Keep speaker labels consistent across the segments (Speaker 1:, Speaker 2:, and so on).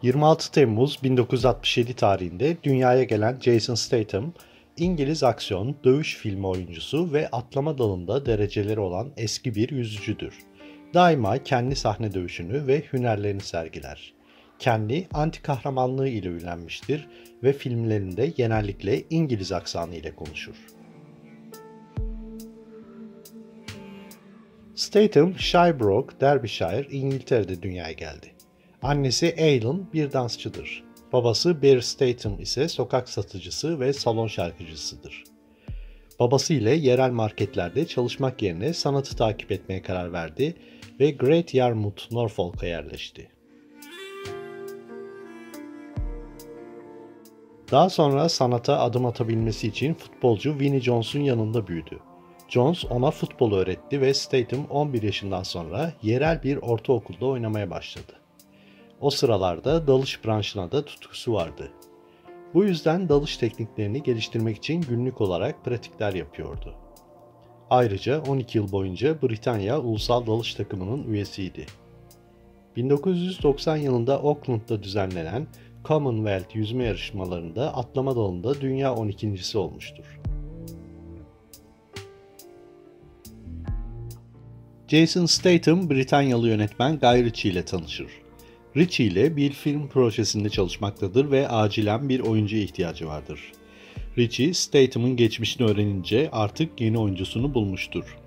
Speaker 1: 26 Temmuz 1967 tarihinde dünyaya gelen Jason Statham, İngiliz aksiyon, dövüş filmi oyuncusu ve atlama dalında dereceleri olan eski bir yüzücüdür. Daima kendi sahne dövüşünü ve hünerlerini sergiler. Kendi anti kahramanlığı ile ünlenmiştir ve filmlerinde genellikle İngiliz aksanı ile konuşur. Statham, Shirebrook, Derbyshire, İngiltere'de dünyaya geldi. Annesi Aileen bir dansçıdır. Babası Barry Statham ise sokak satıcısı ve salon şarkıcısıdır. Babası ile yerel marketlerde çalışmak yerine sanatı takip etmeye karar verdi ve Great Yarmouth, Norfolk'a yerleşti. Daha sonra sanata adım atabilmesi için futbolcu Vinnie Jones'un yanında büyüdü. Jones ona futbol öğretti ve Statham 11 yaşından sonra yerel bir ortaokulda oynamaya başladı. O sıralarda dalış branşına da tutkusu vardı. Bu yüzden dalış tekniklerini geliştirmek için günlük olarak pratikler yapıyordu. Ayrıca 12 yıl boyunca Britanya Ulusal Dalış Takımı'nın üyesiydi. 1990 yılında Auckland'da düzenlenen Commonwealth yüzme yarışmalarında atlama dalında dünya 12.'si olmuştur. Jason Statham, Britanyalı yönetmen Guy Ritchie ile tanışır. Ritchie ile bir film projesinde çalışmaktadır ve acilen bir oyuncuya ihtiyacı vardır. Ritchie, Statham'ın geçmişini öğrenince artık yeni oyuncusunu bulmuştur.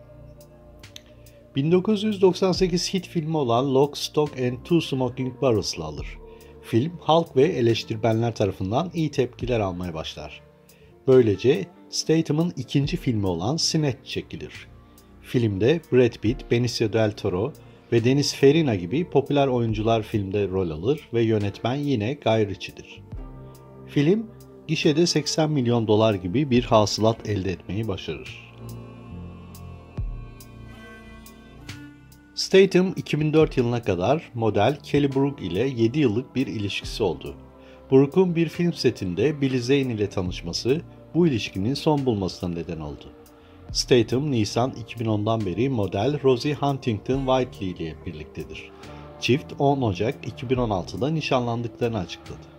Speaker 1: 1998 hit filmi olan Lock, Stock and Two Smoking Barrels'la alır. Film, halk ve eleştirmenler tarafından iyi tepkiler almaya başlar. Böylece Statham'ın ikinci filmi olan Snatch çekilir. Filmde Brad Pitt, Benicio del Toro ve Deniz Farina gibi popüler oyuncular filmde rol alır ve yönetmen yine Guy Ritchie'dir. Film, gişede 80 milyon dolar gibi bir hasılat elde etmeyi başarır. Statham 2004 yılına kadar model Kelly Brook ile 7 yıllık bir ilişkisi oldu. Brook'un bir film setinde Billy Zane ile tanışması bu ilişkinin son bulmasına neden oldu. Statham, Nisan 2010'dan beri model Rosie Huntington Whiteley ile birliktedir. Çift 10 Ocak 2016'da nişanlandıklarını açıkladı.